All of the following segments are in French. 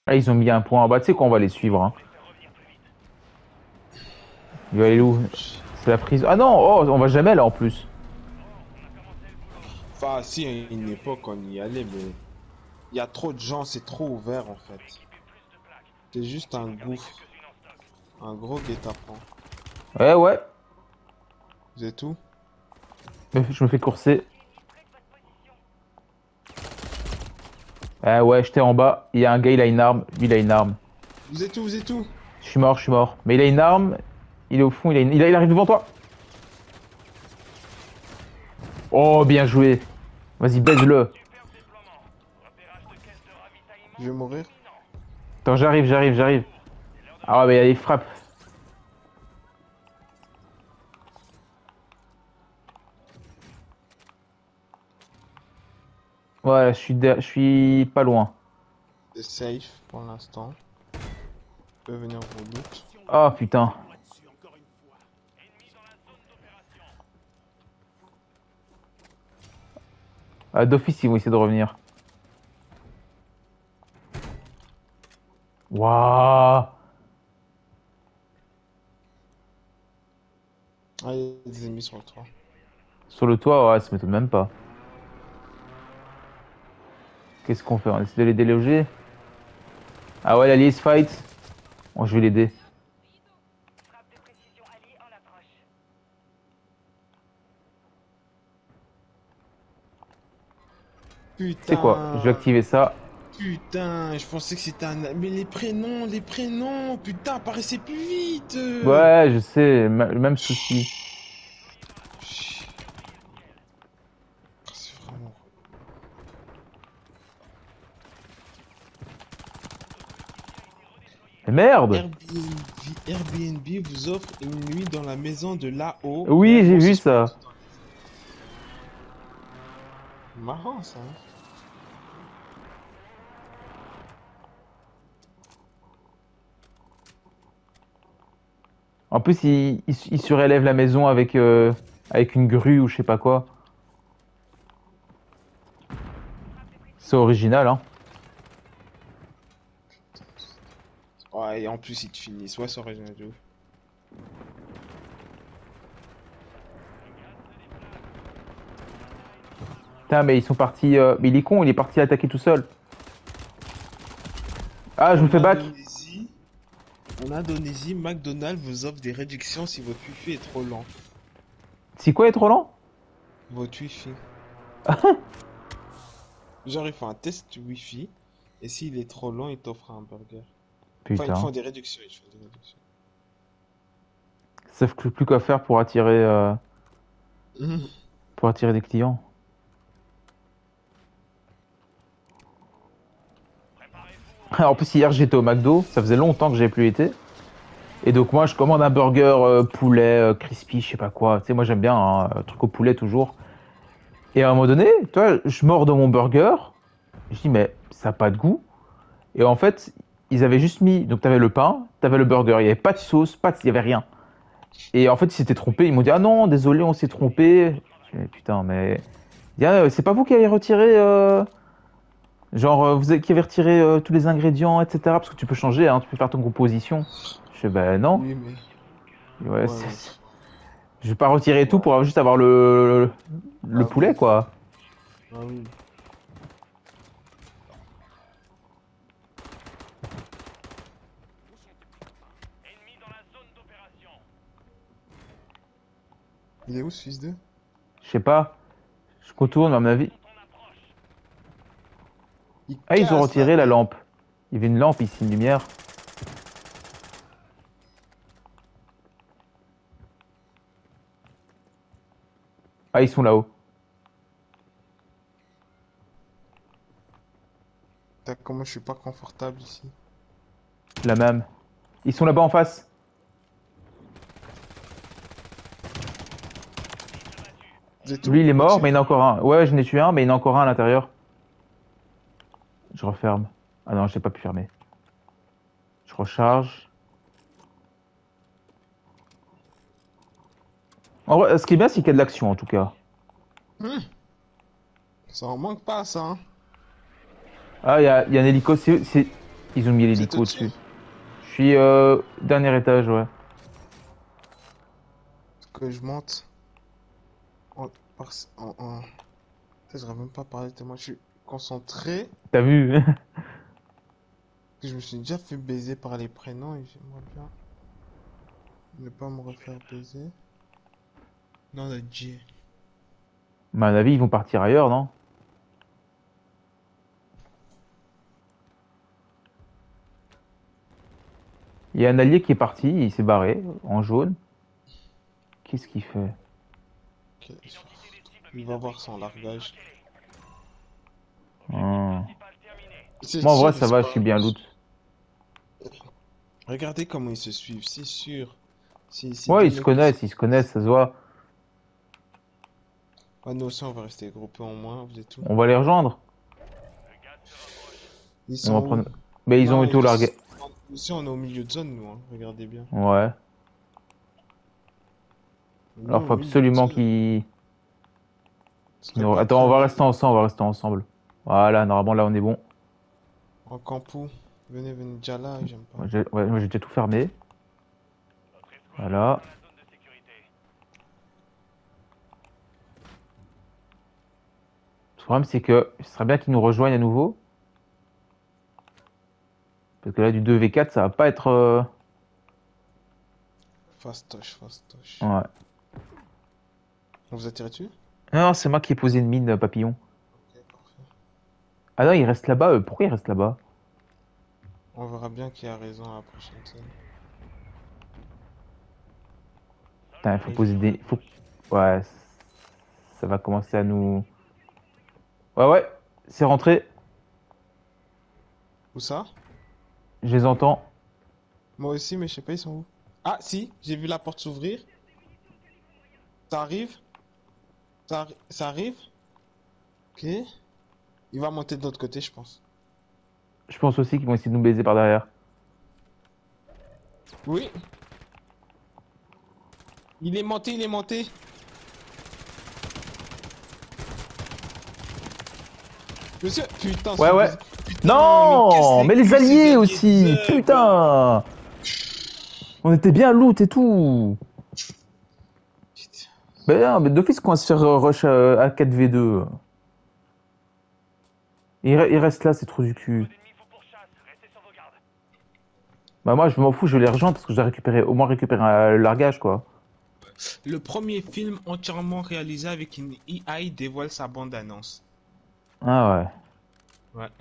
Ah, ils ont mis un point en bas. Tu sais quoi, on va les suivre. Hein. Il va aller où? C'est la prise. Ah non, oh, on va jamais là en plus. Enfin, si, à une époque, on y allait, mais il y a trop de gens, c'est trop ouvert en fait. C'est juste un gouffre, un gros guet-apens. Ouais, ouais. C'est tout? Je me fais courser. Ah ouais, j'étais en bas. Il y a un gars, il a une arme. Lui, il a une arme. Vous êtes où? Vous êtes où? Je suis mort, je suis mort. Mais il a une arme. Il est au fond, il arrive devant toi. Oh, bien joué. Vas-y, baise-le. Je vais mourir. Attends, j'arrive. Ah ouais, mais il y a des frappes. Ouais, je suis pas loin. C'est safe pour l'instant. Je peux venir vous loot. Oh putain. Ah, d'office, ils vont essayer de revenir. Waouh. Ah, il y a des ennemis sur le toit. Sur le toit, ouais, ça m'étonne même pas. Qu'est-ce qu'on fait? On essaie de les déloger? Ah ouais, l'allié se fight. Bon, je vais l'aider. Tu sais quoi? Je vais Putain! activer ça. Putain, je pensais que c'était un... Mais les prénoms! Putain, apparaissez plus vite! Ouais, je sais, le même souci. Chut. C'est vraiment... Mais merde! Airbnb vous offre une nuit dans la maison de là-haut, Oui, même j'ai en vu suspendant ça. dans les... Marrant ça. Hein. En plus, il surélève la maison avec une grue ou je sais pas quoi. C'est original, hein. Ouais, et en plus ils te finissent. Ouais, c'est original de ouf. Putain, mais ils sont partis. Mais il est con, il est parti attaquer tout seul. Ah, je me En fais back. Indonésie, en Indonésie, McDonald's vous offre des réductions si votre wifi est trop lent. C'est quoi être trop lent? Votre wifi. Genre, ils font un test wifi, et s'il est trop lent, ils t'offrent un burger. Enfin, ils Putain. font des réductions, ils font des réductions. Ils savent plus quoi faire Mhm. pour attirer des clients. En plus, hier, j'étais au McDo. Ça faisait longtemps que j'avais plus été. Et donc, moi, je commande un burger poulet, crispy, je sais pas quoi. Tu sais, moi, j'aime bien un truc au poulet toujours. Et à un moment donné, toi, je mords de mon burger. Je dis, mais ça n'a pas de goût. Et en fait, ils avaient juste mis. Donc, t'avais le pain, t'avais le burger. Il n'y avait pas de sauce, il y avait rien. Et en fait, ils s'étaient trompés. Ils m'ont dit, ah non, désolé, on s'est trompé. Je dis, putain, mais. Il dit, ah, c'est pas vous qui avez retiré. Genre, qui avez retiré tous les ingrédients, etc. Parce que tu peux changer, hein, tu peux faire ton composition. Je fais, ben non. Oui, mais... Ouais, Ouais, mais... je vais pas retirer tout Ouais. pour juste avoir le Ah poulet, oui. quoi. Ah oui. Il est où ce fils de? Je sais pas. Je contourne, à mon avis. Il Ah, ils ont casse la retiré la tête. lampe. Il y avait une lampe ici, une lumière. Ah, ils sont là-haut. Putain, comment je suis pas confortable ici. La même. Ils sont là-bas en face. Vous êtes Lui, où? il est mort, Au-dessus? mais il y en a encore un. Ouais, j'en ai tué un, mais il y en a encore un à l'intérieur. Je referme. Ah non, j'ai pas pu fermer. Je recharge. En vrai, ce qui est bien, c'est qu'il y a de l'action, en tout cas. Hmm, ça en manque pas, ça, hein. Ah, il y a un hélico. Ils ont mis Vous êtes l'hélico au-dessus? au-dessus. Je suis dernier étage, ouais. Que je monte en... par- en... Je n'arrive même pas à parler tellement je suis concentré. T'as vu? Que je me suis déjà fait baiser par les prénoms et j'aimerais bien ne pas me refaire baiser. Non, le J. Bah, à mon avis, ils vont partir ailleurs, non? Il y a un allié qui est parti, il s'est barré, en jaune. Qu'est-ce qu'il fait? Ok, il va voir son largage. Hmm. C'est Moi, en vrai, sûr, ça va, je suis bien loot. regardez comment ils se suivent, c'est sûr. Si Ouais, deux mecs ils se connaissent, ça se voit. Ah, nous aussi, on va rester groupés en moins, vous êtes tout. On va les rejoindre. Ils On sont va où? prendre. Mais ils ont Non, été au largué. ici, on est au milieu de zone, nous, hein. Regardez bien. Ouais. Nous, Alors, au faut milieu de absolument zone. qu'ils. Ce serait pas Attends, très on va bien. rester ensemble, on va rester ensemble. Voilà, normalement, là, on est bon. En campou. Venez, venez déjà là, j'aime pas. Ouais, moi, j'ai déjà tout fermé. Voilà. Le problème, c'est que ce serait bien qu'ils nous rejoignent à nouveau. Parce que là, du 2v4, ça va pas être. Fastoche, fastoche. Ouais. On vous a tiré dessus? Non, c'est moi qui ai posé une mine, papillon. Ok, parfait. Ah non, il reste là-bas. Pourquoi il reste là-bas? On verra bien qui a raison à la prochaine scène. Putain, il faut poser des. Ouais, ça va commencer à nous. Ouais, ouais, c'est rentré. Où ça? Je les entends. Moi aussi, mais je sais pas, ils sont où? Ah, si, j'ai vu la porte s'ouvrir. Ça arrive? Ça arrive? Ok. Il va monter de l'autre côté, je pense. Je pense aussi qu'ils vont essayer de nous baiser par derrière. Oui. Il est monté, il est monté. Monsieur, putain, Ouais, ouais. putain, Non, mais les casse alliés ces aussi. zeugs. Putain. On était bien loot et tout. Putain. Mais non, mais d'office qu'on va se faire rush à 4v2. Il reste là, c'est trop du cul. Bah moi je m'en fous, je vais les rejoindre parce que je dois récupérer, au moins récupérer un largage quoi. Le premier film entièrement réalisé avec une AI dévoile sa bande-annonce. Ah ouais. Ouais.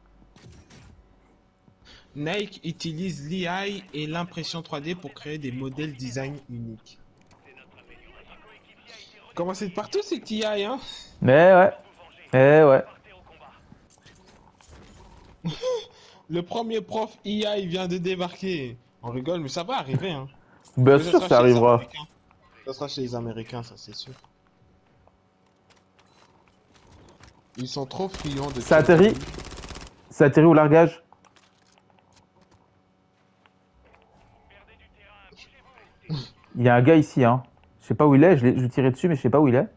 Nike utilise l'AI et l'impression 3D pour créer des modèles design uniques. Comment c'est de partout cette AI, hein? Mais ouais. Eh ouais. Le premier prof IA il vient de débarquer. On rigole, mais ça va arriver, hein. Bien Mais ça sûr sera ça chez les arrivera. Américains. Ça sera chez les Américains, ça c'est sûr. Ils sont trop friands de Ça atterrit. Ça atterrit au largage. Il y a un gars ici hein. Je sais pas où il est, je lui tirais dessus mais je sais pas où il est.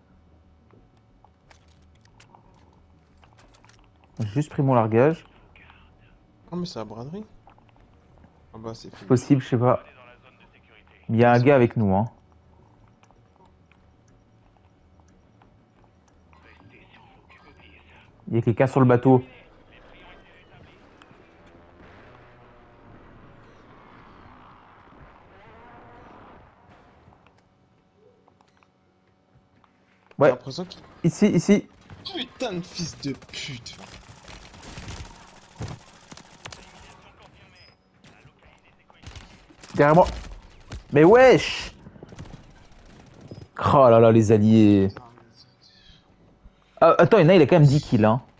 J'ai juste pris mon largage. Oh, mais c'est la braderie. Ah bah c'est C'est fini. possible, je sais pas. Il y a un gars avec nous hein. Il y a quelqu'un sur le bateau. J'ai Ouais, l'impression qu'il... ici, ici. Putain de fils de pute. Derrière moi. Mais wesh. Oh là là, les alliés. Ah, attends, il a quand même 10 kills. Hein.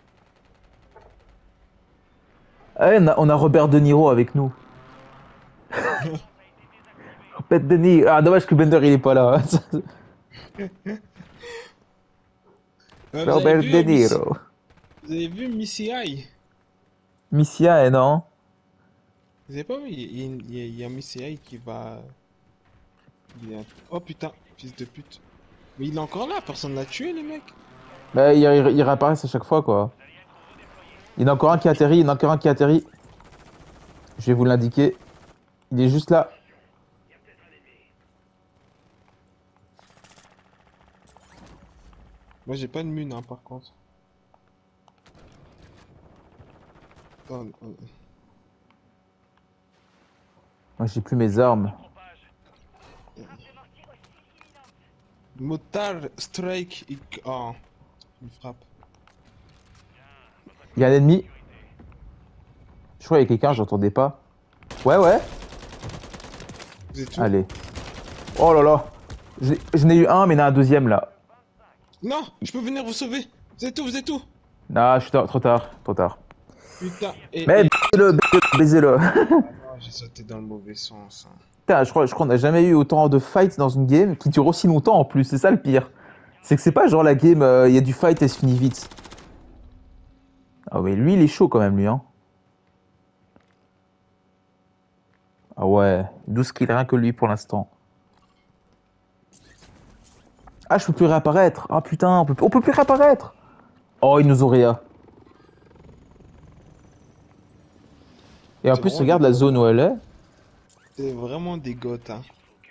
Ah, ouais, on a Robert De Niro avec nous. Robert De Niro. Ah, dommage que Bender il est pas là. Robert De Niro. Vous avez vu Missy Eye? Missia, et non. Vous avez pas vu? Il y a Missy Eye qui va... Oh putain, fils de pute. Mais il est encore là, personne l'a tué les mecs. Bah, ils réapparaissent à chaque fois, quoi. Il y en a encore un qui atterrit, il y en a encore un qui atterrit. Je vais vous l'indiquer. Il est juste là. Moi j'ai pas de mine hein, par contre. Attends, Moi j'ai plus mes armes. Motard Strike. Oh, il me frappe. Il y a un ennemi. Je crois qu'il y a quelqu'un, j'entendais pas. Ouais, ouais. Vous êtes où? Allez. Oh là là. Je n'ai eu un, mais il y en a un deuxième là. Non, je peux venir vous sauver. Vous êtes où? Vous êtes où? Ah, je suis trop tard, trop tard. Putain. Mais baisez-le, baisez-le. Oh, j'ai sauté dans le mauvais sens. Hein. Putain, je crois qu'on n'a jamais eu autant de fights dans une game qui dure aussi longtemps en plus. C'est ça le pire. C'est que c'est pas genre la game, il y a du fight et se finit vite. Ah ouais, lui il est chaud quand même lui hein. Ah ouais, 12 kills rien que lui pour l'instant. Ah je peux plus réapparaître. Ah putain, on peut plus réapparaître. Oh ils nous ont réa. Et en plus regarde la zone où elle est. C'est vraiment des goths hein.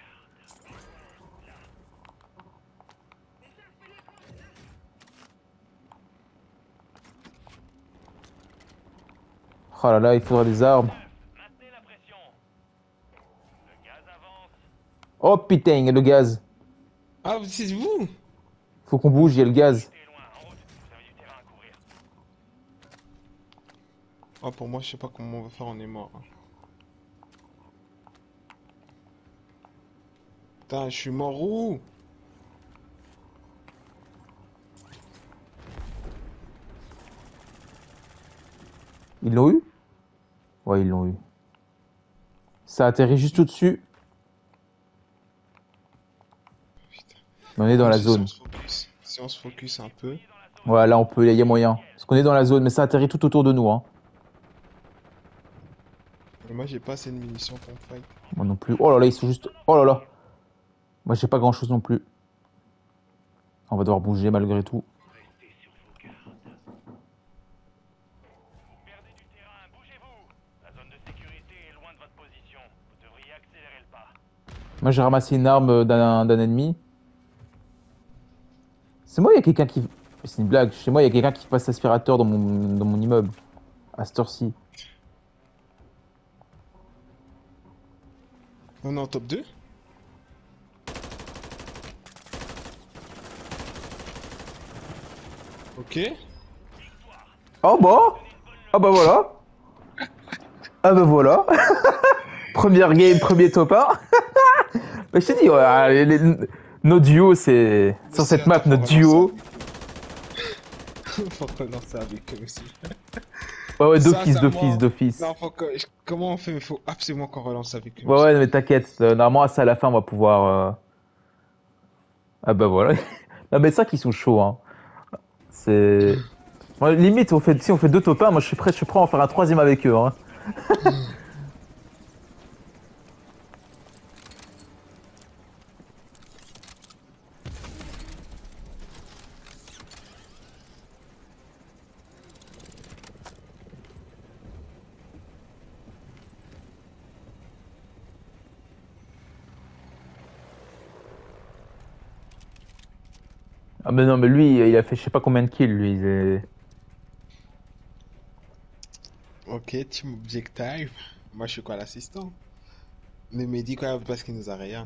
Oh là là, il faudra des armes. Oh putain, le gaz. Ah, c'est vous? Faut qu'on bouge, il y a le gaz. Ah, pour moi, je sais pas comment on va faire, on est mort. Hein. Putain, je suis mort où? Ils l'ont eu? Ouais, ils l'ont eu. Ça atterrit juste au-dessus. Mais on est dans la zone. Si on se focus un peu. Ouais, là on peut, il y a moyen. Parce qu'on est dans la zone, mais ça atterrit tout autour de nous. Hein. Et moi, j'ai pas assez de munitions pour me fight. Moi non plus. Oh là là, ils sont juste. Oh là là. Moi j'ai pas grand-chose non plus. On va devoir bouger malgré tout. Moi j'ai ramassé une arme d'un ennemi. C'est moi, il y a quelqu'un qui... C'est une blague. Chez moi, il y a quelqu'un qui passe l'aspirateur dans mon immeuble. À cette heure-ci. On est en top 2? Ok. Oh bah. Ah bah voilà. Ah bah voilà. Première game, premier top 1. Mais je t'ai dit, ouais, nos duos, c'est... Sur cette map, notre duo... Faut relancer avec eux aussi. Ouais, ouais, d'office, d'office. Non, comment on fait? Il faut absolument qu'on relance avec eux. Ouais, ouais, mais t'inquiète. Normalement, ça, à la fin, on va pouvoir... Ah bah voilà. Non, mais ça qu'ils sont chauds, hein. C'est... Moi, limite, si on fait 2 top 1, moi, je suis prêt à en faire un 3ème avec eux, hein. Ah mais non, mais lui, il a fait je sais pas combien de kills, lui. Ok, team objective. Moi, je suis quoi, l'assistant? Mais me dit quoi parce qu'il nous a rien.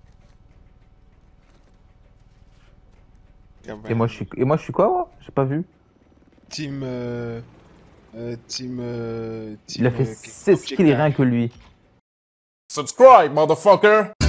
Et moi, je suis quoi, moi? J'ai pas vu. Team... Il a fait 16 kills rien que lui. Subscribe, motherfucker!